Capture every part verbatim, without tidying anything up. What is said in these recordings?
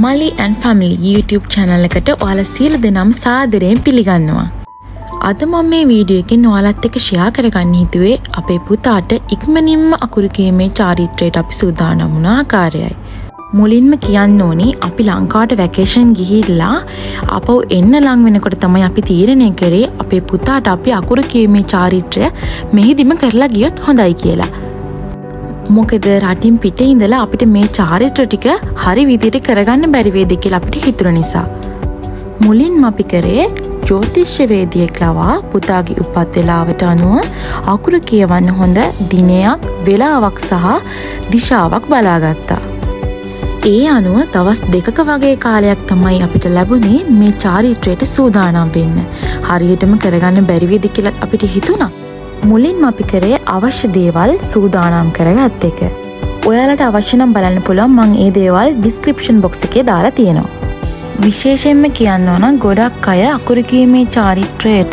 Mali and Family YouTube channel එකට ඔයාලා සියලු දෙනාම සාදරයෙන් පිළිගන්නවා. අද මම මේ වීඩියෝ එකෙන් ඔයාලත් එක්ක ෂෙයා කරගන්න හිතුවේ අපේ පුතාට ඉක්මනින්ම අකුරු කීමේ චාරිත්‍රයට අපි සූදානම් වුණ ආකාරයයි. මුලින්ම කියන්න ඕනි අපි ලංකාවට වැකේෂන් ගිහිල්ලා අපව එන්න ලං වෙනකොට තමයි අපි තීරණය කරේ අපේ පුතාට අපි අකුරු කීමේ චාරිත්‍රය මෙහිදීම කරලා ගියොත් හොඳයි කියලා. මොකද රටින් පිටේ ඉඳලා අපිට මේ චාරිත්‍ර ටික හරි විදිහට කරගන්න බැරි වේද කියලා අපිට හිතුන නිසා මුලින්ම අපි කරේ ජ්‍යොතිෂ වේදිකෙක් ලවා පුතාගේ උපත් වේලාවට අනුව අකුරු කියවන්න හොඳ දිනයක්, වේලාවක් සහ දිශාවක් බලාගත්තා. ඒ අනුව දවස් දෙකක වගේ කාලයක් තමයි අපිට ලැබුණේ මේ චාරිත්‍රයට සූදානම් වෙන්න. හරියටම කරගන්න බැරි වේද කියලා අපිට හිතුණා. මුලින්ම අපි කරේ අවශ්‍ය දේවල් සූදානම් කරගත් එක. ඔයාලට අවශ්‍ය නම් බලන්න පුළුවන් මම ඒ දේවල් description box එකේ දාලා තියෙනවා. විශේෂයෙන්ම කියන්න ඕන ගොඩක් අය අකුරු කීමේ චාරිත්‍රයට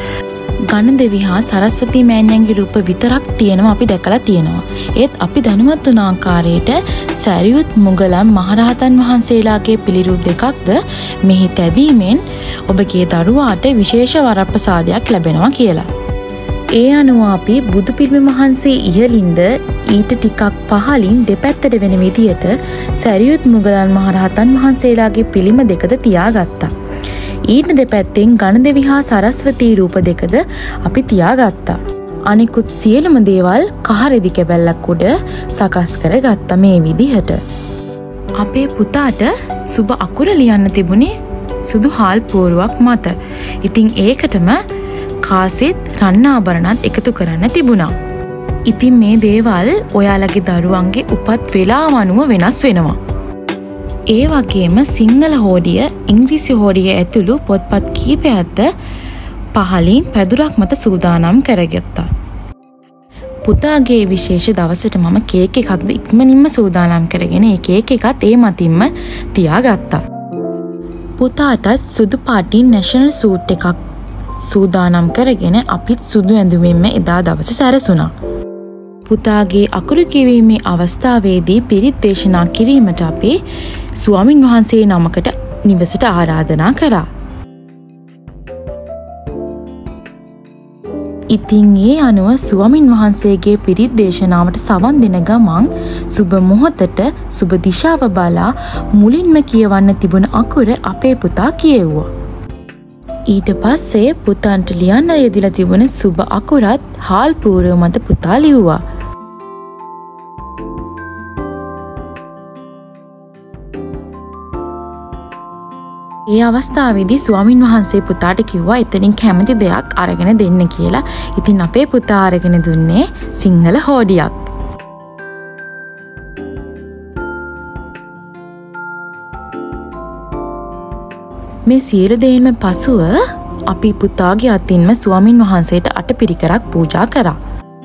ගණදෙවි හා සරස්වති මෑණියන්ගේ රූප විතරක් තියෙනවා අපි දැකලා තියෙනවා. ඒත් අපි දැනුවත් වුණ ආකාරයට සරියුත් මුගලන් මහරහතන් වහන්සේලාගේ පිළිරුප දෙකක්ද මෙහි තැබීමෙන් ඔබගේ දරුවාට විශේෂ වරප්‍රසාදයක් ලැබෙනවා කියලා. ඒ අනුව අපි බුදු පිළිම වහන්සේ ඉහළින්ද ඊට ටිකක් පහළින් දෙපැත්තට වෙන විදියට සරියුත් මුගලන් මහරහතන් වහන්සේලාගේ පිළිම දෙකද තියාගත්තා. ඊට දෙපැත්තෙන් ගණදෙවි හා සරස්වති රූප දෙකද අපි තියාගත්තා. අනිකුත් සියලුම දේවල් කහරෙදි කැබැල්ලක් උඩ සකස් කරගත්තා මේ විදිහට. අපේ පුතාට සුබ අකුර ලියන්න තිබුණේ සුදු හාල් පෝරුවක් මත. ඉතින් ඒකටම කාසෙත් රන් ආභරණත් එකතු කරන්න තිබුණා. ඉතින් මේ දේවල් ඔයාලගේ දරුවන්ගේ උපත් වේලාව අනුව වෙනස් වෙනවා. ඒ වගේම සිංහල හෝඩිය, ඉංග්‍රීසි හෝඩිය ඇතුළු පොත්පත් කීපයක්ද පහලින් පැදුරක් මත සූදානම් කරගත්තා. පුතාගේ විශේෂ දවසට මම කේක් එකක්ද ඉක්මනින්ම සූදානම් කරගෙන ඒ කේක් එකත් ඒ මතින්ම තියාගත්තා. පුතාට සුදු පාටින් නැෂනල් සූට් එකක් සූදානම් කරගෙන අපිත් සුදු ඇඳුමින්ම එදා දවසේ සැරසුණා. පුතාගේ අකුරු කියවීමේ අවස්ථාවේදී පිරිත් දේශනා කිරීමට අපි ස්වාමින් වහන්සේ නමකට නිවසට ආරාධනා කරා. ඉතින් ඒ අනුව ස්වාමින් වහන්සේගේ පිරිත් දේශනාවට සවන් දෙන ගමන් සුබ මොහොතට සුබ දිශාව බලා මුලින්ම කියවන්න තිබුණ අකුර අපේ පුතා කියෙව්වා. ඊට පස්සේ පුතාන්ට ලියන්න යෙදිලා තිබුණ සුබ අකුරත් හාල් පූර්ව මත පුතා ලිව්වා. ඒ අවස්ථාවේදී ස්වාමින් වහන්සේ පුතාට කිව්වා එතනින් කැමති දෙයක් අරගෙන දෙන්න කියලා. ඉතින් අපේ පුතා අරගෙන දුන්නේ සිංහල හෝඩියක්. මේ සියලු දේන්ම පසුව අපි පුතාගේ අතින්ම ස්වාමින් වහන්සේට අටපිරිකරක් පූජා කරා.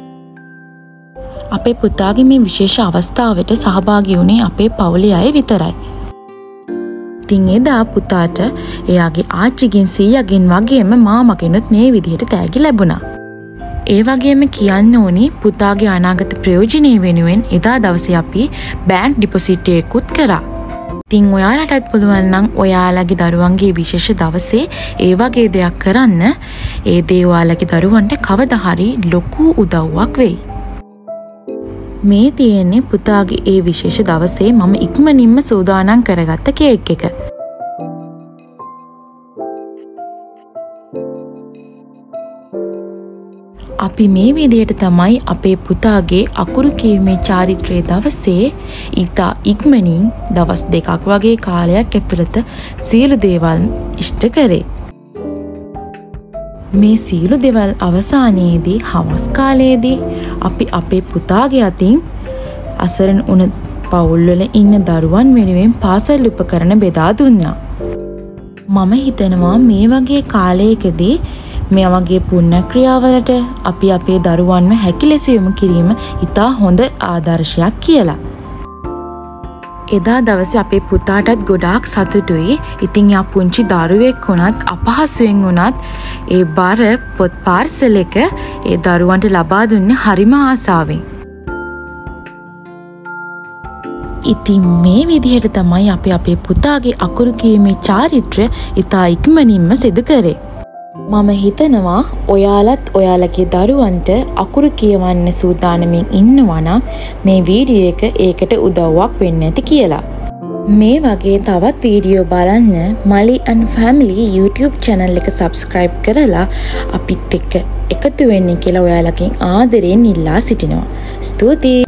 අපේ පුතාගේ මේ විශේෂ අවස්ථාවට සහභාගී වුණේ අපේ පවුලේ අය විතරයි. ඉතින් එදා පුතාට එයාගේ ආච්චිගෙන් සීයාගෙන් වගේම මාමගෙනුත් මේ විදිහට තෑගි ලැබුණා. ඒ වගේම කියන්න ඕනි පුතාගේ අනාගත ප්‍රයෝජනෙ වෙනුවෙන් එදා දවසේ අපි බැංක් ඩිපොසිට් එකකුත් කරා. ඉතින් ඔයාලටත් පුළුවන් නම් ඔයාලගේ දරුවන්ගේ විශේෂ දවසේ ඒ වගේ දෙයක් කරන්න. ඒ දේ ඔයාලගේ දරුවන්ට කවදා හරි ලොකු උදව්වක් වෙයි. මේ තියෙන්නේ පුතාගේ ඒ විශේෂ දවසේ මම ඉක්මනින්ම සූදානම් කරගත්ත කේක් එක. අපි මේ විදිහට තමයි අපේ පුතාගේ අකුරු කියවීමේ චාරිත්‍රයේ දවසේ ඊතා ඉක්මනින් දවස් දෙකක් වගේ කාලයක් ඇතුළත සියලු දේවල් ඉෂ්ට කරේ. මේ සියලු දේවල් අවසානයේදී හවස් කාලයේදී අපි අපේ පුතාගේ අතින් අසරණ වුණ පවුල්වල ඉන්න දරුවන් වෙනුවෙන් පාසල් උපකරණ බෙදා දුන්නා. මම හිතනවා මේ වගේ කාලයකදී මේ වගේ පුණ්‍ය ක්‍රියාවලට අපි අපේ දරුවන්ව හැකි ලෙස යොමු කිරීම ඉතා හොඳ ආදර්ශයක් කියලා. එදා දවසේ අපේ පුතාටත් ගොඩාක් සතුටුයි. ඉතින් යා පුංචි දරුවෙක් වුණත් අපහසුයෙන් වුණත් ඒ බර පොත් පාර්සල් එක ඒ දරුවන්ට ලබා දුන්නේ හරිම ආසාවෙන්. ඉතින් මේ විදිහට තමයි අපි අපේ පුතාගේ අකුරු කියීමේ චාරිත්‍රය ඉතා ඉක්මනින්ම සිදු කරේ. මම හිතනවා ඔයාලත් ඔයාලගේ දරුවන්ට අකුරු කියවන්න සූදානමින් ඉන්නවා නම් මේ වීඩියෝ එක ඒකට උදව්වක් වෙන්න ඇති කියලා. මේ වගේ තවත් වීඩියෝ බලන්න Mali and Family YouTube channel එක subscribe කරලා අපිත් එක්ක එකතු වෙන්න කියලා ඔයාලගෙන් ආදරෙන් ඉල්ලා සිටිනවා. ස්තුතියි.